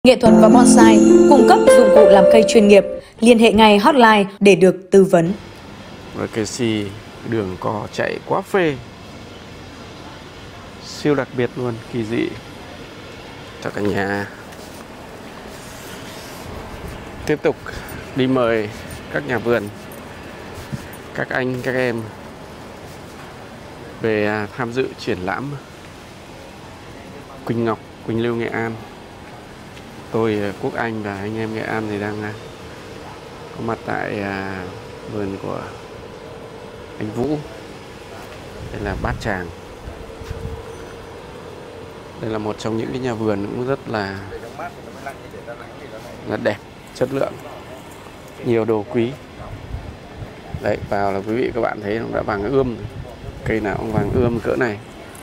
Nghệ thuật và bonsai, cung cấp dụng cụ làm cây chuyên nghiệp. Liên hệ ngay hotline để được tư vấn. Và cây xì đường cò chạy quá phê, siêu đặc biệt luôn, kỳ dị cho cả nhà. Tiếp tục đi mời các nhà vườn, các anh, các em về tham dự triển lãm Quỳnh Ngọc, Quỳnh Lưu Nghệ An. Tôi, Quốc Anh và anh em Nghệ An thì đang có mặt tại vườn của anh Vũ. Đây là Bát Tràng. Đây là một trong những cái nhà vườn cũng rất là đẹp, chất lượng, nhiều đồ quý. Đấy, vào là quý vị các bạn thấy nó đã vàng ươm, cây nào cũng vàng ươm cỡ này.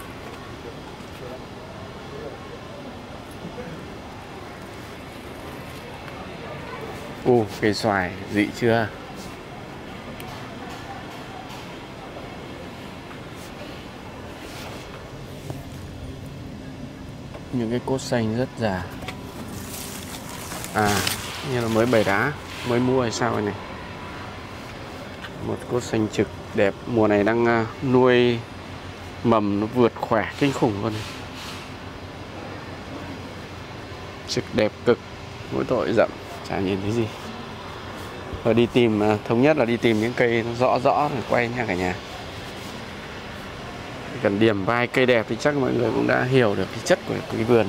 Cây xoài dị chưa? Những cái cốt xanh rất già. Như là mới bày đá, mới mua hay sao này. Một cốt xanh trực đẹp, mùa này đang nuôi mầm nó vượt khỏe kinh khủng luôn. Trực đẹp cực, mỗi tội rậm, chả nhìn thấy gì. Rồi đi tìm, thống nhất là đi tìm những cây nó rõ rõ rồi quay nha cả nhà. Cần điểm vài cây đẹp thì chắc mọi người cũng đã hiểu được cái chất của cái vườn.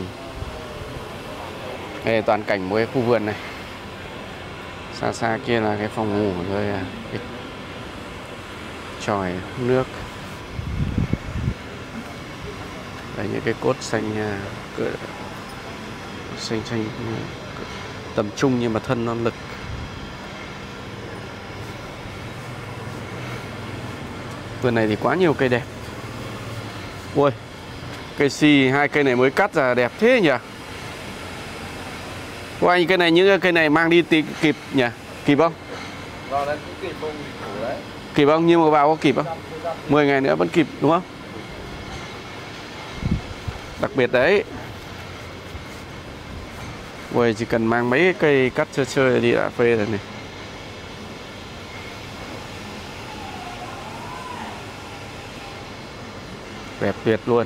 Đây là toàn cảnh một cái khu vườn này. Xa xa kia là cái phòng ngủ rồi cái chòi nước. Đây những cái cốt xanh xanh tầm trung nhưng mà thân non lực. Vườn này thì quá nhiều cây đẹp. Ui, cây xì, hai cây này mới cắt ra đẹp thế nhỉ. Ôi anh, cây này, những cây này mang đi kịp nhỉ? Kịp không? Kịp không? Nhưng mà vào có kịp không? 10 ngày nữa vẫn kịp đúng không? Đặc biệt đấy. Ui, chỉ cần mang mấy cây cắt chơi đi đã phê rồi này. Đẹp tuyệt luôn.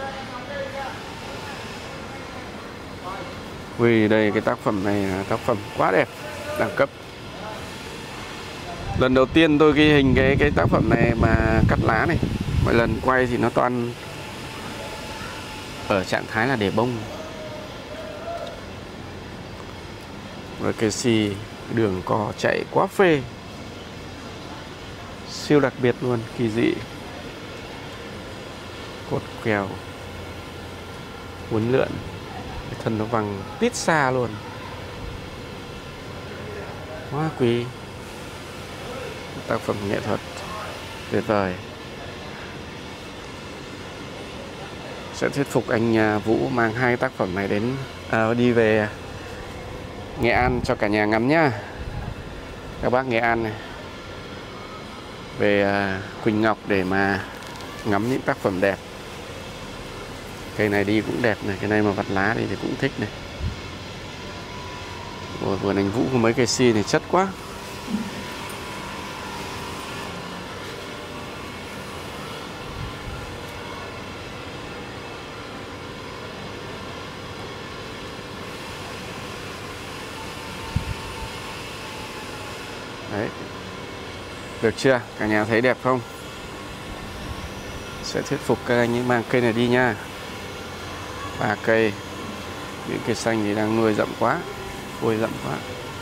Vì đây cái tác phẩm này là tác phẩm quá đẹp, đẳng cấp. Lần đầu tiên tôi ghi hình cái tác phẩm này mà cắt lá này. Mọi lần quay thì nó toàn ở trạng thái là để bông. Và cây xì đường cò chạy quá phê, siêu đặc biệt luôn, kỳ dị. Cột kèo uốn lượn, cái thân nó vàng tít xa luôn, quá quý. Tác phẩm nghệ thuật tuyệt vời. Sẽ thuyết phục anh Vũ mang hai tác phẩm này đến đi về Nghệ An cho cả nhà ngắm nhá. Các bác Nghệ An này về Quỳnh Ngọc để mà ngắm những tác phẩm đẹp. Cây này đi cũng đẹp này, cái này mà vặt lá thì cũng thích này. Vườn anh Vũ có mấy cây si này chất quá. Đấy. Được chưa? Cả nhà thấy đẹp không? Sẽ thuyết phục các anh ấy mang cây này đi nha. 3 cây. Những cây xanh thì đang nuôi rậm quá. Ôi rậm quá.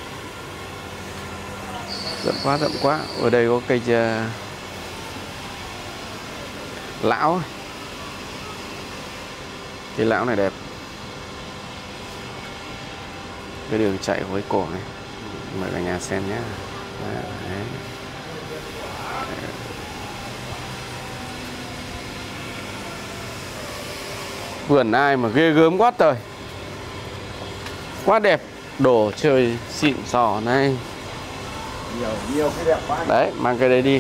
Rậm quá. Ở đây có cây lão. Cây lão này đẹp. Cái đường chạy với cổ này. Mời cả nhà xem nhé. Đấy. Vườn ai mà ghê gớm quá trời. Quá đẹp. Đồ chơi xịn sò này. Nhiều cái đẹp quá. Đấy, mang cái đấy đi.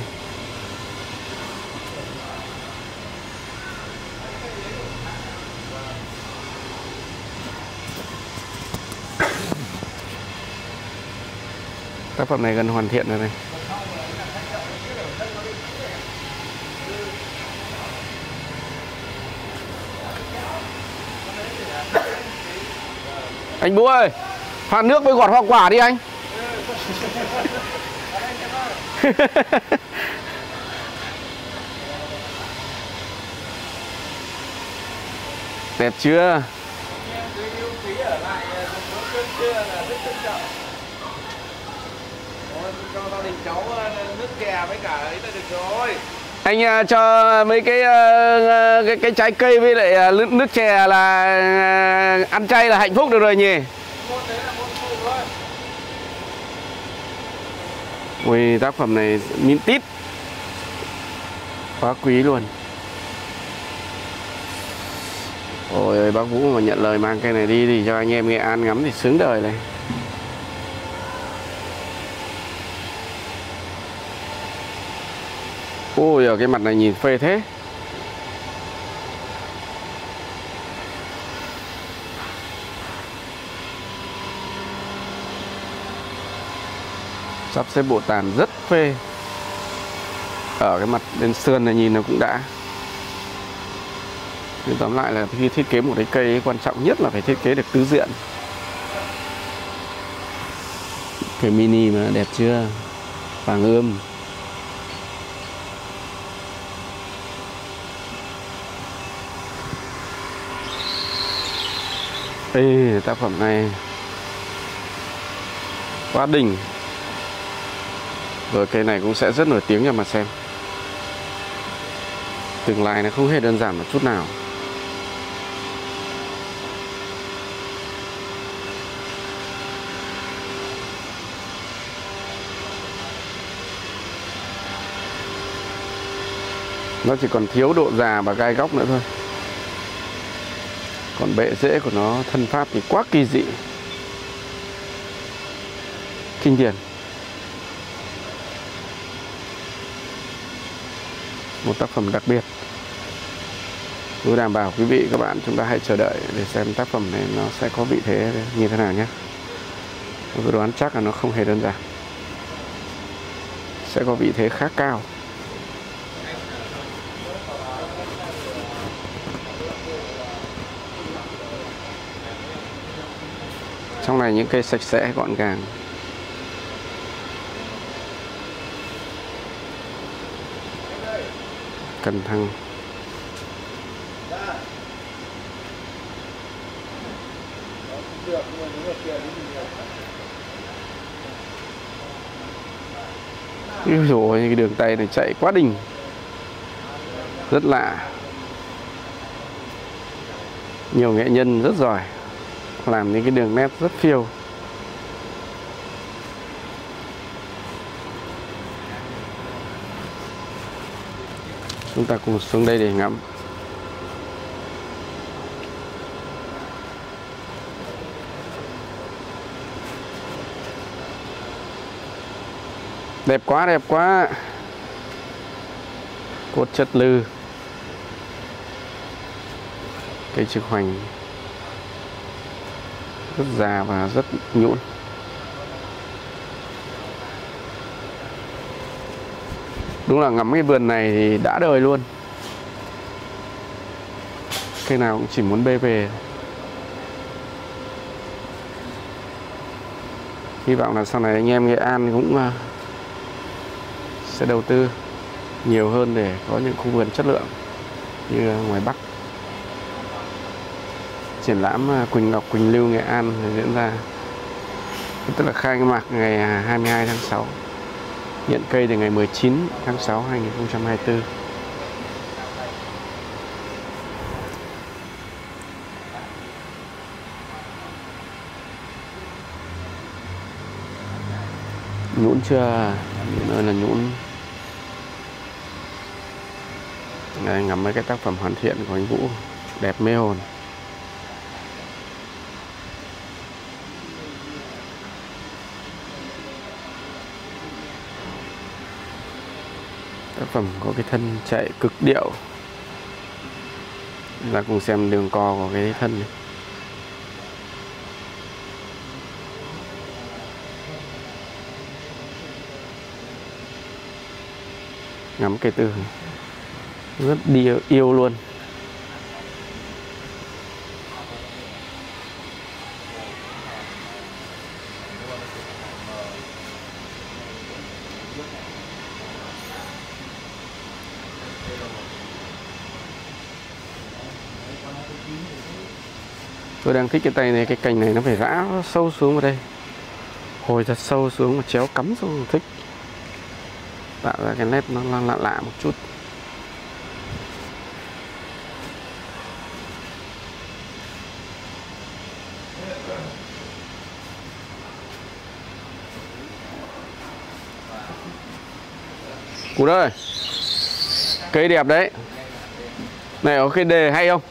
Tác phẩm này gần hoàn thiện rồi này. Anh Vũ ơi, pha nước với gọt hoa quả đi anh. Đẹp chưa? Cho gia đình cháu nước chè với cả ấy là được rồi. Anh cho mấy cái trái cây với lại nước chè là ăn chay là hạnh phúc được rồi nhỉ? Ui, tác phẩm này min tít, quá quý luôn. Ôi ơi, bác Vũ mà nhận lời mang cây này đi thì cho anh em Nghệ An ngắm thì sướng đời này. Ôi, ở cái mặt này nhìn phê thế. Sắp xếp bộ tàn rất phê. Ở cái mặt bên sườn này nhìn nó cũng đã. Nhưng tóm lại là khi thiết kế một cái cây ấy, quan trọng nhất là phải thiết kế được tứ diện. Cái mini mà đẹp chưa? Vàng ươm. Ê, tác phẩm này quá đỉnh. Rồi cây này cũng sẽ rất nổi tiếng cho mà xem. Tương lai nó không hề đơn giản một chút nào. Nó chỉ còn thiếu độ già và gai góc nữa thôi. Còn bệ rễ của nó, thân pháp thì quá kỳ dị, kinh điển. Một tác phẩm đặc biệt. Tôi đảm bảo quý vị các bạn chúng ta hãy chờ đợi để xem tác phẩm này nó sẽ có vị thế như thế nào nhé. Tôi đoán chắc là nó không hề đơn giản, sẽ có vị thế khá cao. Trong này những cây sạch sẽ gọn gàng. Cần thăng. Ôi dồi ôi, cái đường tay này chạy quá đỉnh. Rất lạ. Nhiều nghệ nhân rất giỏi, làm những cái đường nét rất phiêu. Chúng ta cùng xuống đây để ngắm. Đẹp quá, đẹp quá. Cốt chất lư. Cây trực hoành rất già và rất nhũn. Đúng là ngắm cái vườn này thì đã đời luôn. Cây nào cũng chỉ muốn bê về. Hy vọng là sau này anh em Nghệ An cũng sẽ đầu tư nhiều hơn để có những khu vườn chất lượng như ngoài Bắc. Triển lãm Quỳnh Ngọc Quỳnh Lưu Nghệ An diễn ra, tức là khai mạc ngày 22 tháng 6, nhận cây từ ngày 19 tháng 6 2024. Nhũn chưa? Nơi là nhũn. Đây, ngắm mấy cái tác phẩm hoàn thiện của anh Vũ, đẹp mê hồn. Tác phẩm có cái thân chạy cực điệu. Chúng ta cùng xem đường co của cái thân này. ngắm cây tường rất yêu luôn. Tôi đang thích cái tay này, cái cành này nó phải rã sâu xuống vào đây, hồi thật sâu xuống mà chéo cắm xuống, thích tạo ra cái nét nó lạ lạ một chút. Cú ơi, cây đẹp đấy. Này có cây đề hay không?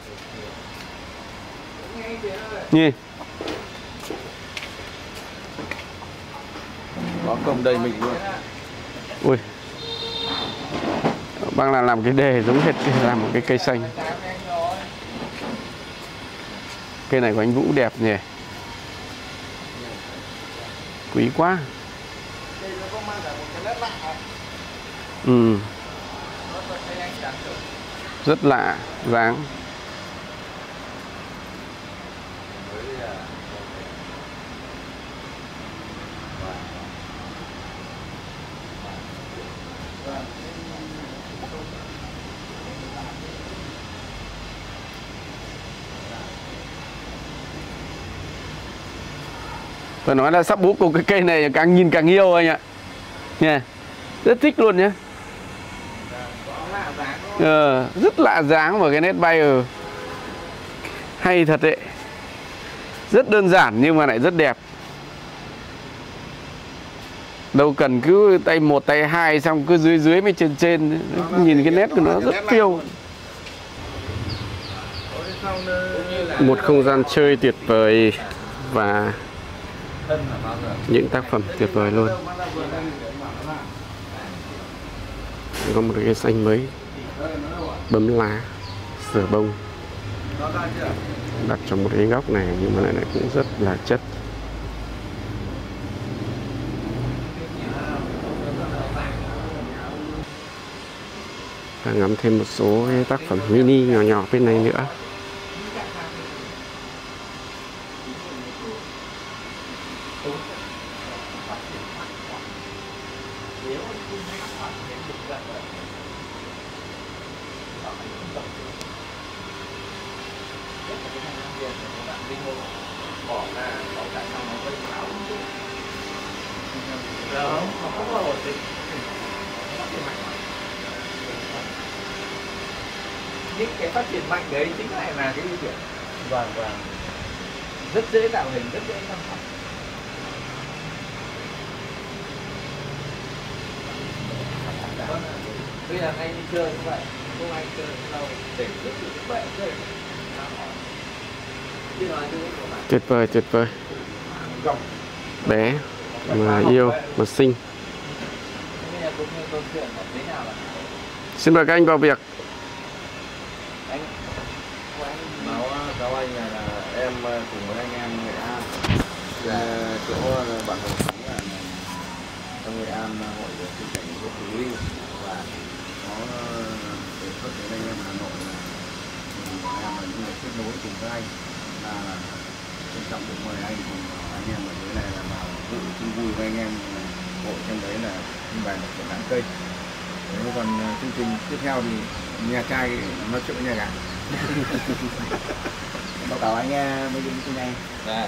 Nhìn. Có công đầy mình luôn. Ui. Bác là làm cái đề giống hệt làm một cái cây xanh. Cây này của anh Vũ đẹp nhỉ. Quý quá. Ừ. Rất lạ dáng. Tôi nói là sắp bố cùng cái cây này càng nhìn càng yêu anh ạ. Nha. Rất thích luôn nhé. Rất lạ dáng và cái nét bay hay thật đấy. Rất đơn giản nhưng mà lại rất đẹp. Đâu cần cứ tay một tay hai xong cứ dưới dưới mới trên trên. Nhìn cái nét của nó rất phiêu. Một không gian chơi tuyệt vời và những tác phẩm tuyệt vời luôn. Có một cái xanh mới bấm lá sờ bông đặt trong một cái góc này nhưng mà lại cũng rất là chất. Và ngắm thêm một số cái tác phẩm mini nhỏ nhỏ bên này nữa. Những cái phát triển mạnh đấy chính lại là cái ưu điểm. Vâng. Rất dễ tạo hình, rất dễ tham khảo. Bây giờ anh đi chơi như vậy, không anh chơi lâu để rất sự bệnh chơi. Tuyệt vời. Bé mà yêu mà xinh. Xin mời các anh vào việc. Cháu anh là em cùng với anh em Nghệ An ra chỗ bạn Hồng Thắng là trong Nghệ An hội sinh cảnh của Phú Ly và có đề xuất đến anh em Hà Nội là bọn em là những người kết nối cùng các anh là trân trọng được mời anh cùng anh em ở dưới này là vào dự chung vui với anh em hội trong đấy là trưng bày một triển lãm cây. Nếu còn chương trình tiếp theo thì nhà trai nói chuyện với nhà gái. Báo cáo anh mới dùng cái này.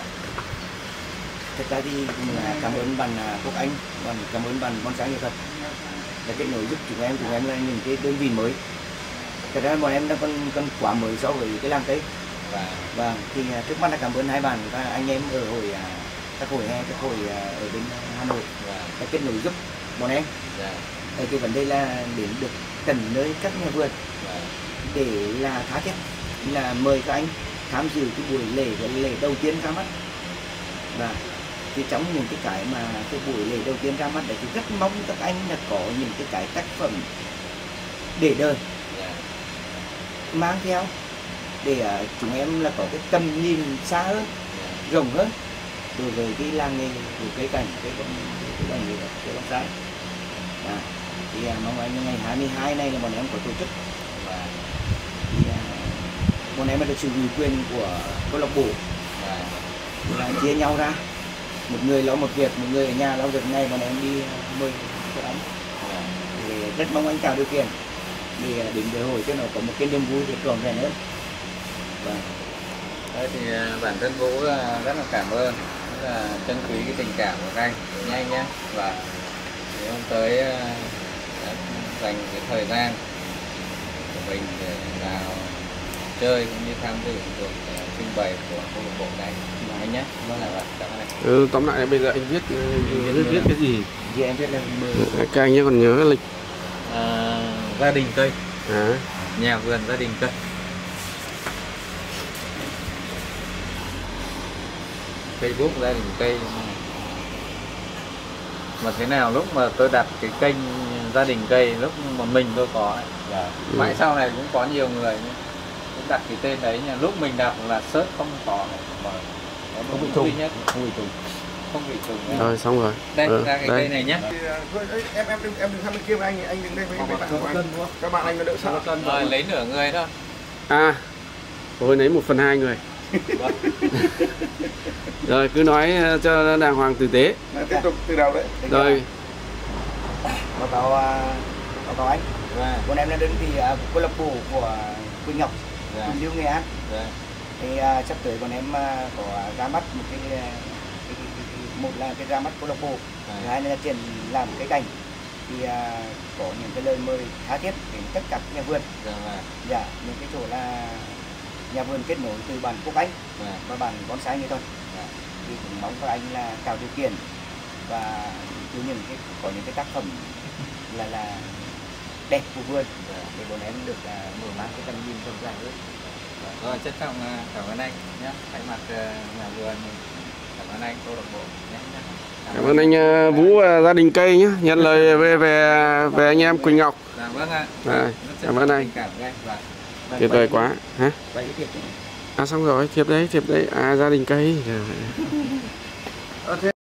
Thật ra thì cảm ơn bạn Quốc Anh và cảm ơn bạn Bonsai Nghệ Thuật đã kết nối giúp chúng em là những cái đơn vị mới. Thật ra bọn em đang còn quá mới so với cái làng cây. Và thì trước mắt là cảm ơn hai bạn và anh em ở các hội ở bên Hà Nội đã kết nối giúp bọn em. Cái vấn đề là đến được tận nơi các nhà vườn để là tha thiết là mời các anh tham dự cái buổi lễ đầu tiên ra mắt. Và thì trong những cái mà cái buổi lễ đầu tiên ra mắt đấy thì rất mong các anh là có những cái tác phẩm để đời mang theo để chúng em là có cái tầm nhìn xa hơn, rộng hơn đối với cái làng nghề của cây cảnh, cây bonsai. Thì mong anh ngày 22 này là bọn em có tổ chức, và thì, bọn em được sự ủy quyền của câu lạc bộ là chia nhau ra, một người lo một việc, một người ở nhà lo việc này, bọn em đi mời cho anh. Thì rất mong anh tạo điều kiện để đến đại hội cho nó có một cái niềm vui để tròn vẹn hơn. Đấy thì bản thân Vũ rất là cảm ơn, rất là trân quý cái tình cảm của anh nha anh nhé. Và thì hôm tới đã dành cái thời gian của mình để vào chơi cũng như tham dự cuộc trưng bày của câu lạc bộ này anh nhé. Vâng ạ, cảm ơn anh. Tóm lại bây giờ anh viết cái gì? Vì em biết là Các anh ấy còn nhớ lịch Gia đình cây, à? nhà vườn gia đình cây. Facebook gia đình cây. Mà thế nào lúc mà tôi đặt cái kênh gia đình cây, lúc một mình tôi có ấy, mãi sau này cũng có nhiều người cũng đặt cái tên đấy, nhưng lúc mình đặt là search không có, không bị trùng, không bị trùng. Rồi xong rồi. Đây ra cái cây này nhé. Em đừng sang bên kia với anh đừng đây với bạn của anh. Các bạn anh nó đỡ sợ. Rồi lấy nửa người thôi. À, tôi lấy 1/2 người. Rồi cứ nói cho đàng hoàng tử tế. Tiếp tục từ đầu đấy. Rồi. báo cáo anh. Bọn em là đơn vị câu lạc bộ của Quỳnh Ngọc, Quỳnh Lưu, Nghệ An. Thì sắp tới bọn em có ra mắt một cái một là cái ra mắt câu lạc bộ, thứ hai là triển làm cái cảnh. Thì có những cái lời mời tha thiết đến tất cả các nhà vườn. Dạ, những cái chỗ là nhà vườn kết nối từ bản Quốc Anh và bản bonsai nghệ thuật. Thì cũng mong các anh là tạo điều kiện và từ có những cái tác phẩm là đẹp của vườn để bọn em được mở mang cái tầm nhìn rộng rãi hơn. Rồi trân trọng cảm ơn anh nhé, thay mặt nhà vườn cảm ơn anh, câu lạc bộ nhé. Cảm ơn anh Vũ gia đình cây nhé, nhận lời về anh em Quỳnh Ngọc. Dạ vâng ạ. Cảm ơn anh. Tuyệt vời quá. Hả? À xong rồi, thiệp đấy. À gia đình cây.